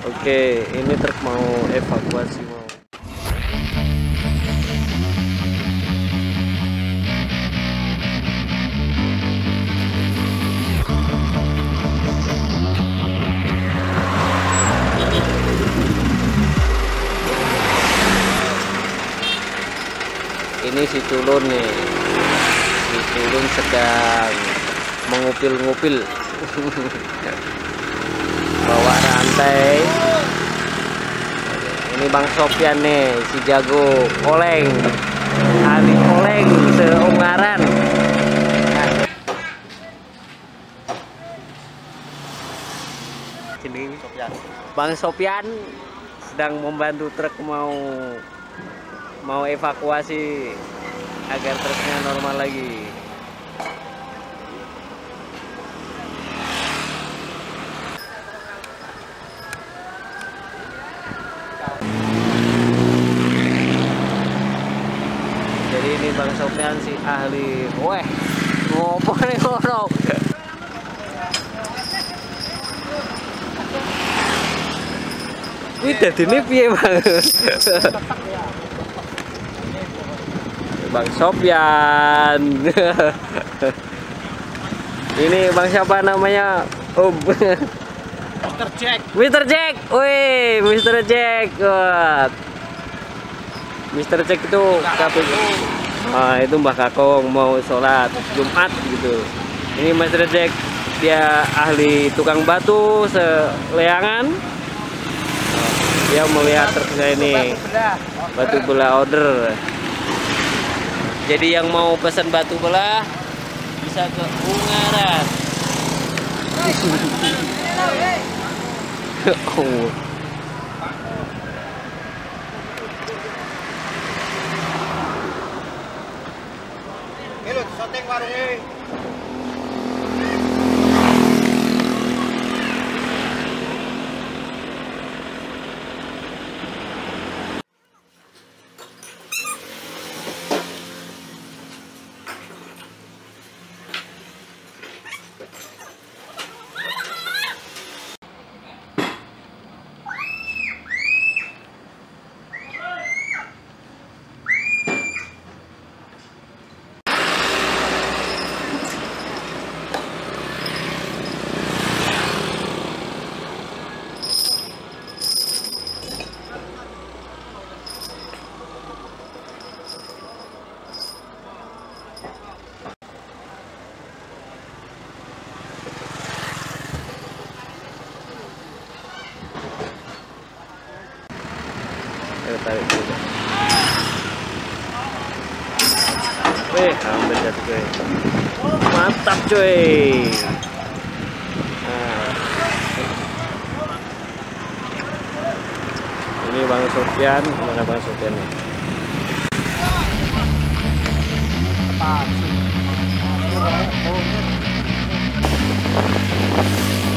Oke, ini truk mau evakuasi mau. Ini si culun nih. Si culun sedang mengupil-ngupil. Bawa rantai. Ini Bang Sofyan nih, si jago oleng, ahli oleng seungaran. Ini Bang Sofyan sedang membantu truk mau evakuasi agar truknya normal lagi. Jadi ini Bang Sofyan si ahli. Weh, ngopo nih ngono. Wih, dadine piye, Bang? Bang Sofyan. Ini Bang siapa namanya? Mr. Jack. Mr. Jack. Wih, Mr. Jack. Wah. Mr. Jack itu KPU. Ah, itu Mbah Kakong mau sholat Jumat gitu. Ini Mr. Jack, dia ahli tukang batu seleangan. Dia melihat truknya ini batu belah order. Jadi yang mau pesan batu belah bisa ke Ungaran. Oh. Milut, syuting warungnya. Tarik dulu. Wih, hampir jatuh cuy. Mantap cuy. Nah. Ini Bang Sofyan, mana Bang Sofyan nih? Apa sih?